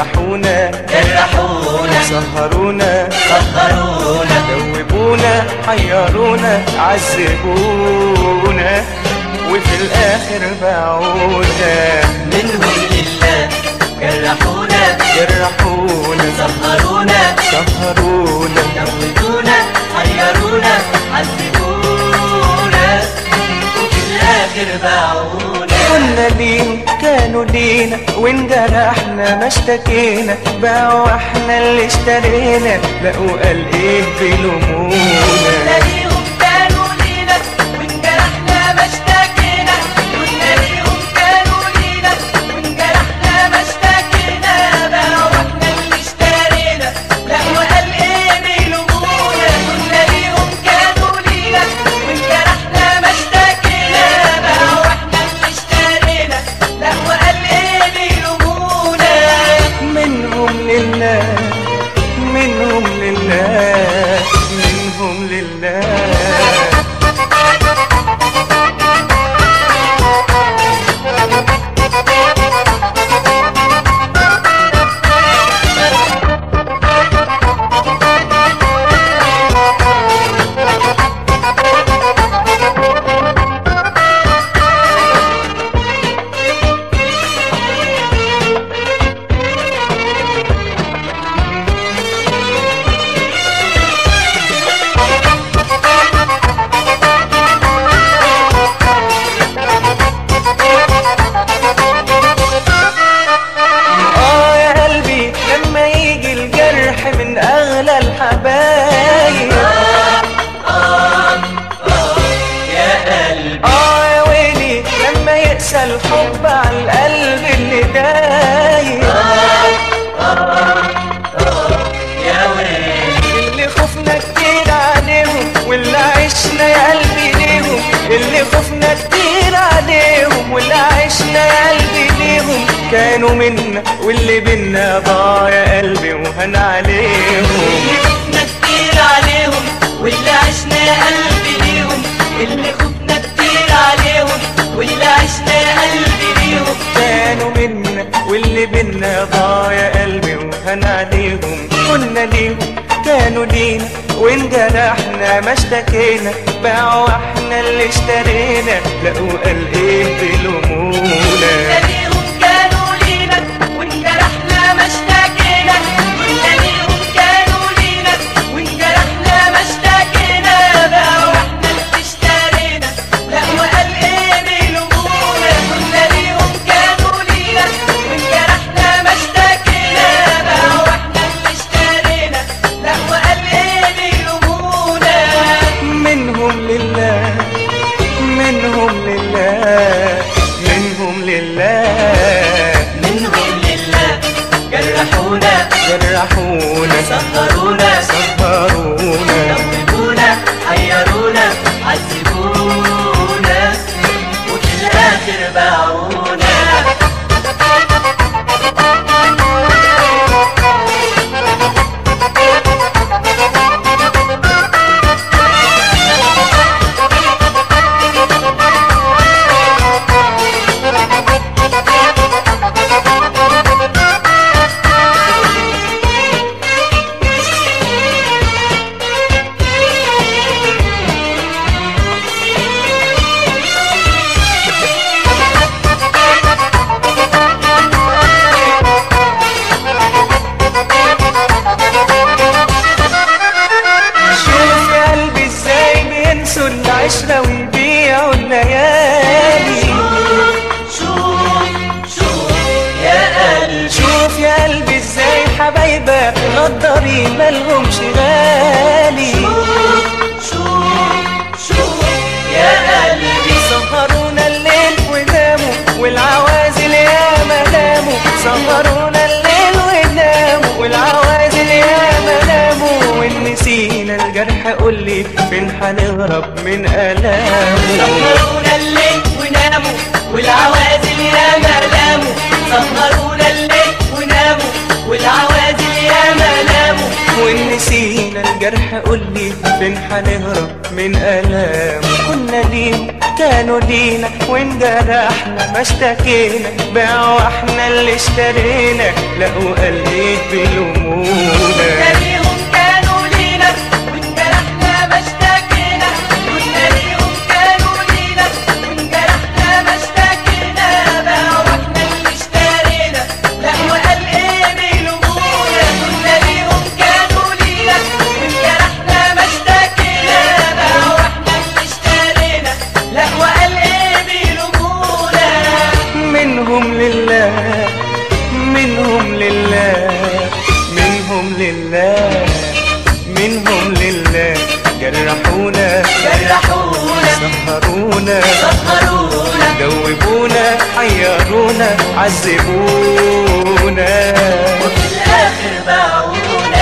جرحونا سهرونا دوبونا حيرونا عذبونا وفي الاخر باعونا. منهم لله جرحونا سهرونا دوبونا حيرونا عذبونا وفي الاخر باعونا. كنا ليهم كانوا لينا وانجرحنا ما اشتكينا، باعوا احنا اللي اشترينا لقوا قال ايه بيلومونا. ليهم كانوا لينا وانجرحنا ما اشتكينا، كنا ليهم كانوا لينا وانجرحنا ما اشتكينا، باعوا احنا اللي اشترينا لقوا قال ايه بيلومونا. كنا ليهم كانوا لينا وانجرحنا ما اشتكينا، باعوا احنا اللي اشترينا لقوا قال ايه بيلومونا. منهم لله منهم لله منهم لله. من أغلى الحبايب يا قلبي يا ويلي لما يقسى الحب على القلب اللي دايب يا ويلي اللي خفنا كتير عليهم واللي عشنا يا قلبي ليهم، اللي خفنا كتير عليهم واللي عشنا يا قلبي ليهم، كانوا منا واللي بينا ضاع يا قلبي وهن عليهم. اللي خفنا كتير عليهم واللي عشنا يا قلبي ليهم، اللي خفنا كتير عليهم واللي عشنا يا قلبي ليهم، كانوا منا واللي بينا ضاع يا قلبي وهن عليهم. كنا ليهم كانوا لينا وانجرحنا ما اشتكينا، باعوا احنا اللي اشترينا لقوا قال ايه بيلومونا. ليهم كانوا لينا وانجرحنا ما اشتكينا، كنا ليهم كانوا لينا وانجرحنا ما اشتكينا، باعوا احنا اللي اشترينا لقوا قال ايه بيلومونا. كنا ليهم كانوا لينا وانجرحنا ما اشتكينا، باعوا احنا اللي اشترينا لقوا قال ايه بيلومونا. منهم لله منهم لله منهم لله منهم لله جرحونا سهرونا دوبونا حيرونا عذبونا وفي الاخر باعونا. العشرة ويبيعوا الليالي. شوف يا قلبي، شوف يا قلبي ازاي حبايبك غدارين مالهمش غالي. شوف يا قلبي سهرونا الليل وناموا والعوازل ياما ناموا، سهرونا الليل وناموا والعوازل ياما ناموا، ونسينا الجرح قولي فين هنهرب من ألامه. سهرونا الليل وناموا والعوازل ياما ناموا، سهرونا الليل وناموا والعوازل ياما ناموا، ونسينا الجرح قولي فين هنهرب من ألامه. كنا ليهم كانوا لينا وانجرحنا ما اشتكينا، باعوا احنا اللي اشترينا، لقوا قلبك بلومونا. ليهم كانوا لينا وانجرحنا ما اشتكينا، قلنا ليهم كانوا لينا وانجرحنا ما اشتكينا، باعوا احنا اللي اشترينا، لقوا قال ايه بيلومونا. قلنا ليهم كانوا لينا وانجرحنا ما اشتكينا، باعوا احنا اللي اشترينا، لقوا قال ايه بيلومونا. منهم لله منهم لله منهم لله منهم لله، جرحونا سهرونا دوبونا حيرونا عذبونا، وفي الاخر باعونا.